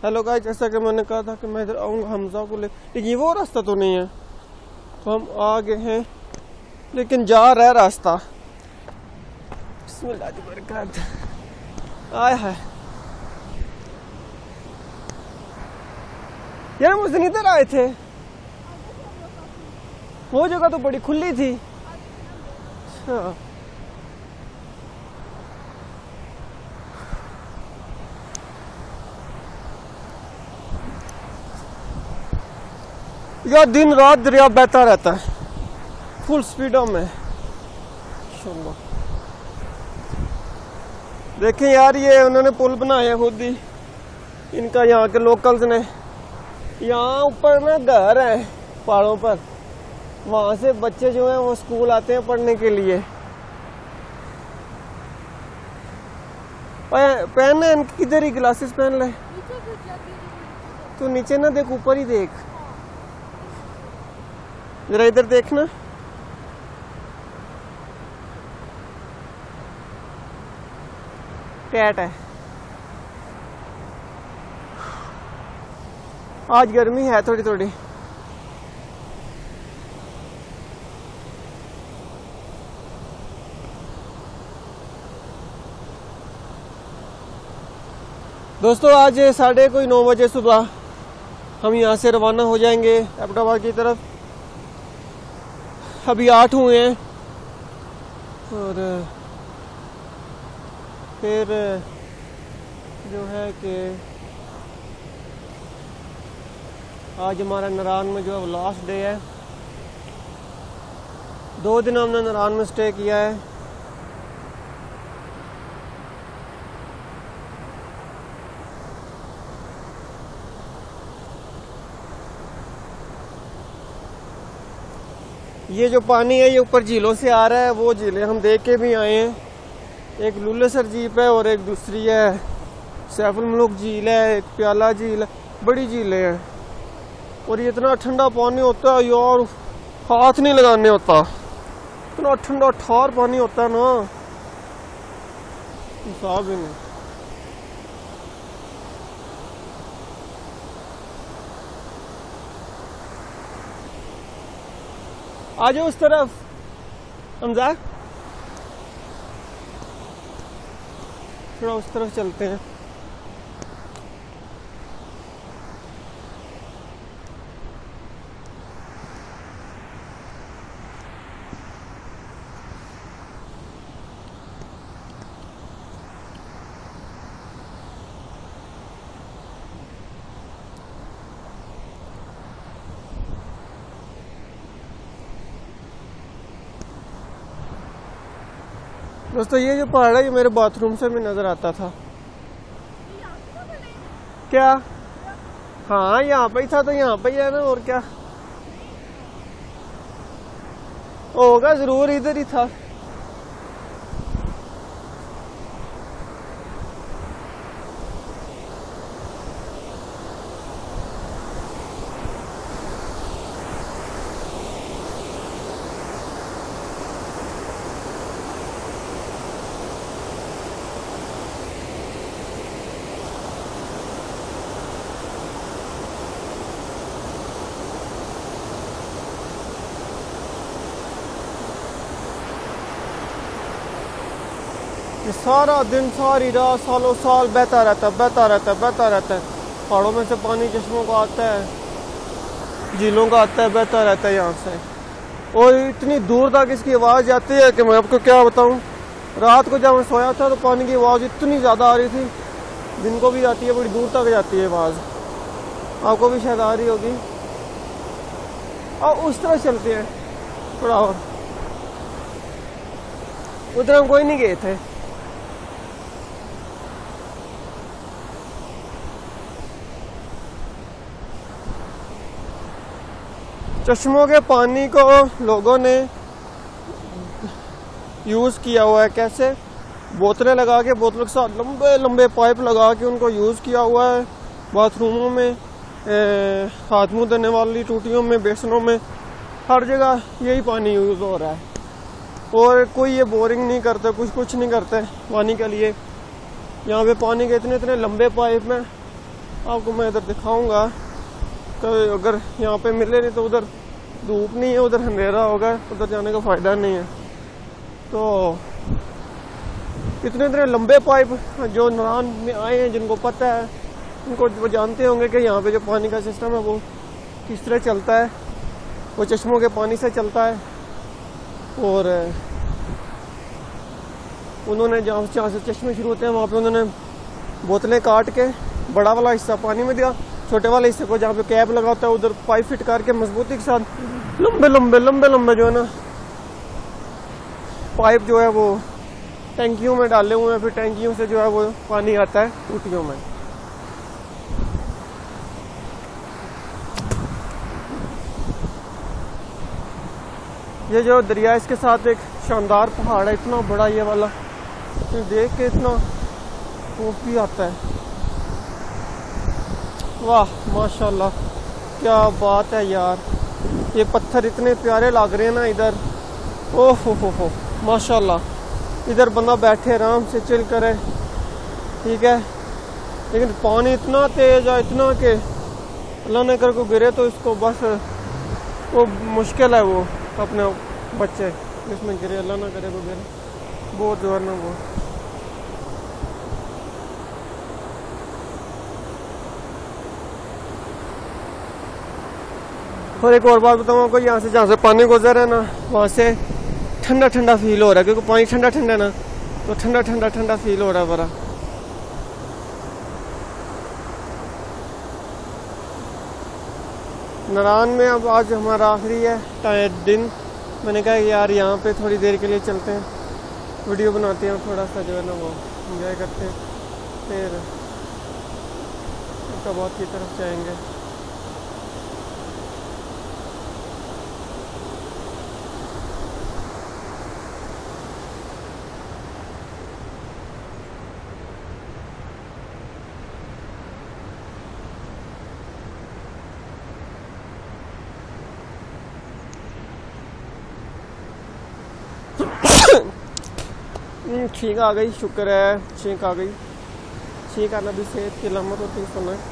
Hello guys, जैसा कि मैंने कहा था कि मैं इधर आऊँगा हमजा को ले, लेकिन ये वो रास्ता तो नहीं है। तो हम आ गए हैं, लेकिन जा रहा है रास्ता। बिस्मिल्लाह जी बरकत। आया है यार, हम उस दिन इधर आए थे, वो जगह तो बड़ी खुली थी। अच्छा, यार दिन रात दरिया बहता रहता है फुल स्पीडों में। देखें यार, ये उन्होंने पुल बनाया खुद ही, इनका यहाँ के लोकल्स ने। यहाँ ऊपर ना घर है पहाड़ों पर, वहां से बच्चे जो हैं वो स्कूल आते हैं पढ़ने के लिए। पहन ले इनकी, किधर ही ग्लासेस पहन ले। तो नीचे ना देख, ऊपर ही देख, जरा इधर देखना। कैट है। आज गर्मी है थोड़ी थोड़ी। दोस्तों आज 9:30 बजे सुबह हम यहाँ से रवाना हो जाएंगे एबटाबाद की तरफ। अभी 8 हुए हैं और फिर जो है कि आज हमारा नारायण में जो है लास्ट डे है। 2 दिन हमने नारायण में स्टे किया है। ये जो पानी है ये ऊपर झीलों से आ रहा है, वो झीलें हम देख के भी आए हैं। एक लुल्लेसर झील है और एक दूसरी है सैफुल मुल्क झील है, एक प्याला झील है, बड़ी झीलें हैं। और ये इतना ठंडा पानी होता है यार, हाथ नहीं लगाने होता, इतना ठंडा ठार पानी होता है ना, हिसाब ही नहीं। आ जाओ उस तरफ हमजा, थोड़ा उस तरफ चलते हैं। दोस्तों ये जो पहाड़ है ये मेरे बाथरूम से भी नजर आता था। क्या? हाँ यहाँ पे ही था, तो यहाँ पे ही है ना, और क्या होगा, जरूर इधर ही था। ये सारा दिन सारी रात सालों साल बहता रहता है, बहता रहता है, बहता रहता है। पहाड़ों में से पानी चश्मों का आता है, झीलों का आता है, बहता रहता है यहाँ से। और इतनी दूर तक इसकी आवाज़ जाती है कि मैं आपको क्या बताऊँ। रात को जब मैं सोया था तो पानी की आवाज़ इतनी ज़्यादा आ रही थी, दिन को भी जाती है, बड़ी दूर तक जाती है आवाज़, आपको भी शायद आ रही होगी। और उस तरह चलते हैं थोड़ा और, उधर हम कोई नहीं गए थे। चश्मों के पानी को लोगों ने यूज़ किया हुआ है, कैसे? बोतलें लगा के, बोतलों के साथ लंबे लंबे पाइप लगा के उनको यूज़ किया हुआ है। बाथरूमों में, हाथ मुंह धोने वाली टूटियों में, बेसनों में, हर जगह यही पानी यूज़ हो रहा है। और कोई ये बोरिंग नहीं करते, कुछ नहीं करते पानी के लिए। यहाँ पे पानी के इतने इतने लंबे पाइप में, आपको मैं इधर दिखाऊंगा। तो अगर यहाँ पे मिले नहीं तो उधर धूप नहीं है, उधर अंधेरा होगा, उधर जाने का फ़ायदा नहीं है। तो इतने इतने लंबे पाइप जो नारायण में आए हैं, जिनको पता है उनको वो जानते होंगे कि यहाँ पे जो पानी का सिस्टम है वो किस तरह चलता है। वो चश्मों के पानी से चलता है और उन्होंने जहाँ से चश्मे शुरू होते हैं वहाँ पे उन्होंने बोतलें काट के बड़ा वाला हिस्सा पानी में दिया, छोटे वाले हिस्से को जहाँ पे कैप लगा होता है उधर पाइप फिट करके मजबूती के साथ लंबे लंबे जो है ना पाइप जो है वो टैंकियों में डाले हुए हैं। फिर टैंकियों से जो है वो पानी आता है टूटियों में। ये जो दरिया इसके साथ एक शानदार पहाड़ है, इतना बड़ा ये वाला, तो देख के इतना खौफ भी आता है। वाह माशाल्लाह, क्या बात है यार। ये पत्थर इतने प्यारे लग रहे हैं ना इधर। ओह हो माशाल्लाह। इधर बंदा बैठे आराम से चिल करे, ठीक है। लेकिन पानी इतना तेज है, इतना के अल्लाह ने कर को गिरे तो इसको बस वो मुश्किल है वो अपने बच्चे इसमें गिरे, अल्लाह ना करे वो गिरे, बहुत जो है ना वो। और एक और बात बताऊँ आपको, यहाँ से जहाँ से पानी गुजर है ना वहाँ से ठंडा ठंडा फील हो रहा है, क्योंकि पानी ठंडा ठंडा है ना, तो ठंडा ठंडा फील हो रहा है बड़ा। नारायण में अब आज हमारा आखिरी है दिन। मैंने कहा यार यहाँ पे थोड़ी देर के लिए चलते हैं, वीडियो बनाते हैं, थोड़ा सा जो है ना वो एंजॉय करते हैं, फिर कबाब की तरफ जाएंगे। छींक आ गई, शुक्र है छींक आ गई। छींक आना भी सेहत की अलामत होती है, सुना है।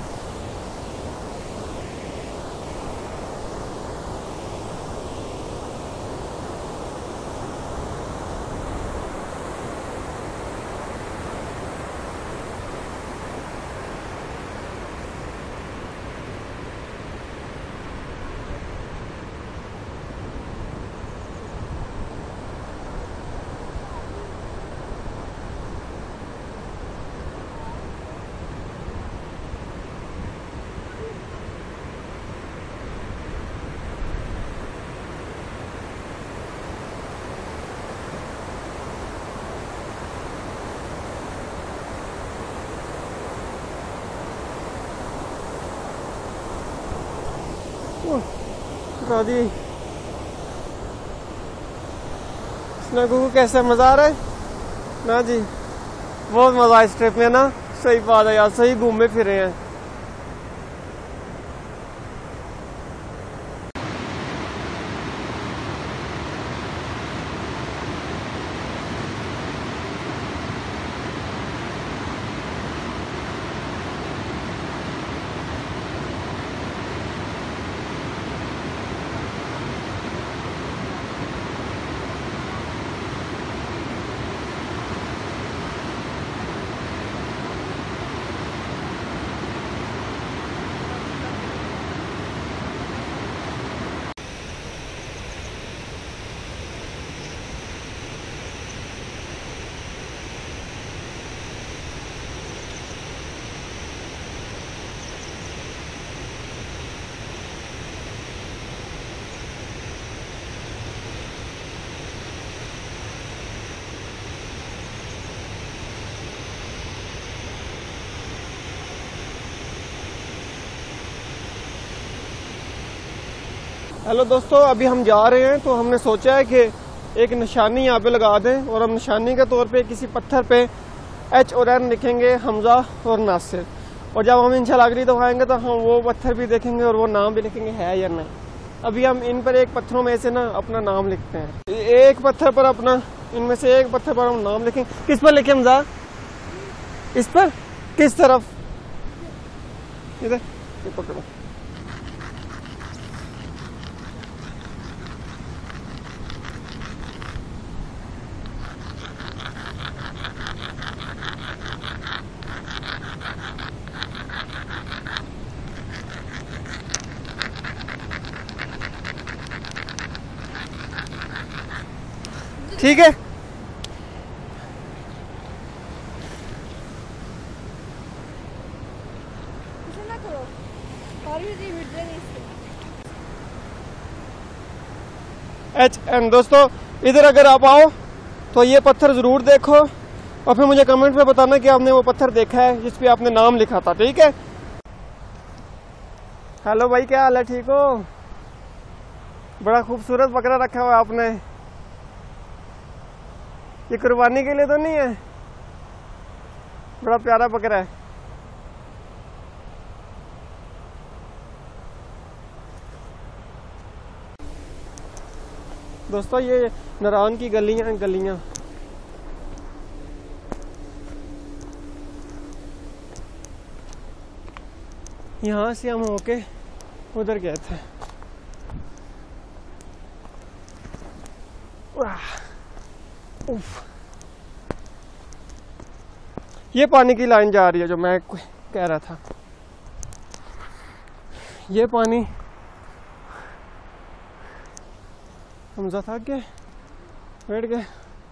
दादी स्नैगू को कैसा मजा आ रहा है ना जी? बहुत मजा इस ट्रिप में ना। सही बात है यार, सही घूमे फिरे हैं। हेलो दोस्तों, अभी हम जा रहे हैं तो हमने सोचा है कि एक निशानी यहाँ पे लगा दें और हम निशानी के तौर पे किसी पत्थर पे H और N लिखेंगे, हमजा और नासिर। और जब हम इंशाल्लाह अगली दफ़ा आएंगे तो हम वो पत्थर भी देखेंगे और वो नाम भी लिखेंगे है या नहीं। अभी हम इन पर एक पत्थरों में से ना अपना नाम लिखते हैं। एक पत्थर पर अपना, इनमें से एक पत्थर पर हम नाम लिखेंगे। किस पर लिखे हमजा? इस पर? किस तरफ? इधर ये पकड़ो। ठीक है, HN दोस्तों, इधर अगर आप आओ तो ये पत्थर ज़रूर देखो और फिर मुझे कमेंट में बताना कि आपने वो पत्थर देखा है जिस पे आपने नाम लिखा था, ठीक है। हेलो भाई, क्या हाल है, ठीक हो? बड़ा खूबसूरत बकरा रखा हुआ है आपने। ये कुर्बानी के लिए तो नहीं है? बड़ा प्यारा बकरा है। दोस्तों ये नारायण की गलियां गलियां, यहाँ से हम होके उधर गए थे। उफ। ये पानी की लाइन जा रही है जो मैं कह रहा था। ये पानी, हमजा थक गए, बैठ गए।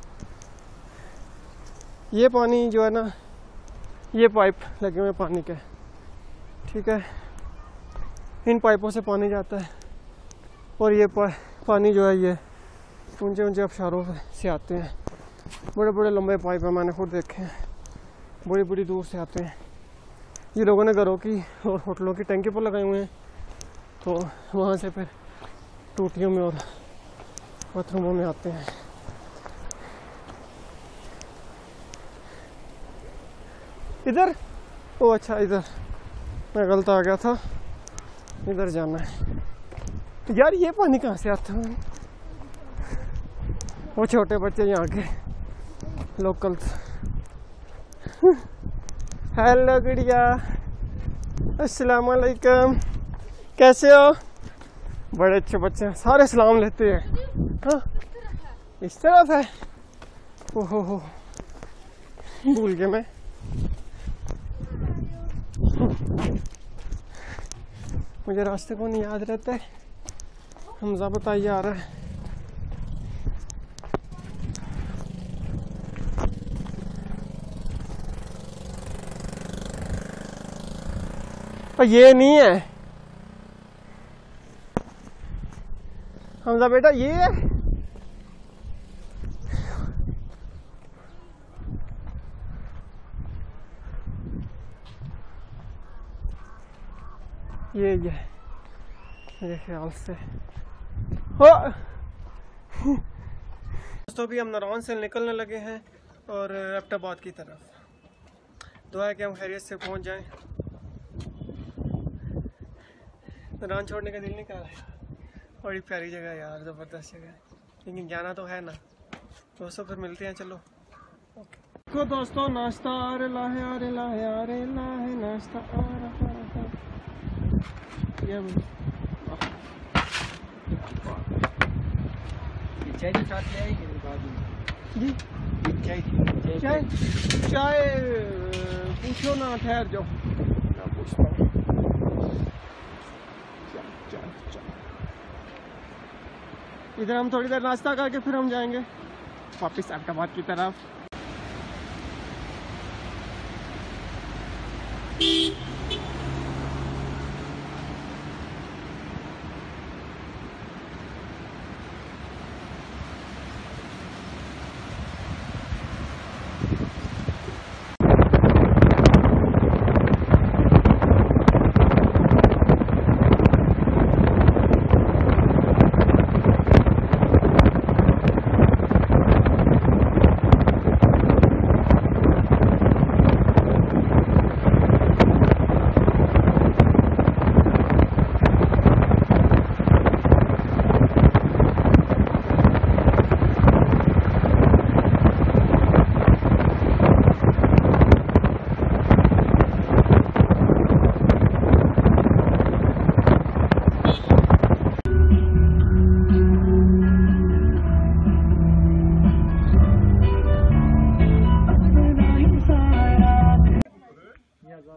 ये पानी जो है ना, ये पाइप लगे हुए पानी के, ठीक है, इन पाइपों से पानी जाता है और ये पानी जो है ये ऊंचे ऊंचे आबशारों से आते हैं। बड़े बड़े लंबे पाइप हैं, मैंने खुद देखे हैं, बड़ी बड़ी दूर से आते हैं। ये लोगों ने घरों की और होटलों की टंकी पर लगाए हुए हैं, तो वहाँ से फिर टूटियों में और बाथरूमों में आते हैं। इधर, ओ अच्छा, इधर मैं गलत आ गया था, इधर जाना है। यार ये पानी कहाँ से आता है? वो छोटे बच्चे यहाँ के लोकल। हेलो गुड़िया, अस्सलाम वालेकुम, कैसे हो? बड़े अच्छे बच्चे हैं, सारे सलाम लेते हैं। हाँ, इस तरफ है। ओहो हो, भूल गया मैं। मुझे रास्ते को नहीं याद रहता है। हमजा बताइए आ रहा है। पर ये नहीं है हमजा बेटा, ये है। ये मेरे ख्याल से हो। दोस्तों अभी हम नारायण से निकलने लगे हैं और एबटाबाद की तरफ। दुआ है कि हम खैरियत से पहुंच जाएं। नारायण छोड़ने का दिल नहीं कर रहा है। बड़ी प्यारी जगह है यार, ज़बरदस्त जगह है, लेकिन जाना तो है ना। दोस्तों फिर मिलते हैं, चलो। ओके तो दोस्तों, नाश्ता आ रहा है, आ रहा है, नाश्ता आ रहा है। चाय के साथ ले आएंगे जी? चाय चाय पूछो ना, ठहर जाओ ना, पूछता हूँ। इधर हम थोड़ी देर नाश्ता करके फिर हम जाएंगे वापस एबटाबाद की तरफ।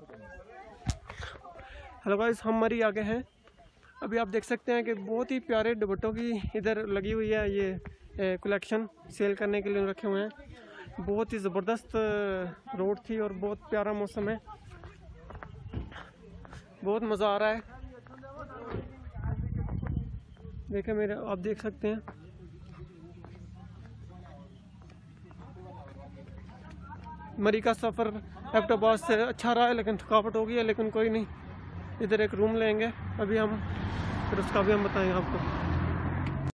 हेलो गाइस, हम मरी आगे हैं। अभी आप देख सकते हैं कि बहुत ही प्यारे दुपट्टों की इधर लगी हुई है। ये कलेक्शन सेल करने के लिए रखे हुए हैं। बहुत ही ज़बरदस्त रोड थी और बहुत प्यारा मौसम है, बहुत मज़ा आ रहा है। देखें मेरे, आप देख सकते हैं। मरी का सफ़र एबटाबाद से अच्छा रहा है, लेकिन थकावट हो गई है, लेकिन कोई नहीं। इधर एक रूम लेंगे अभी हम, फिर उसका भी हम बताएंगे आपको।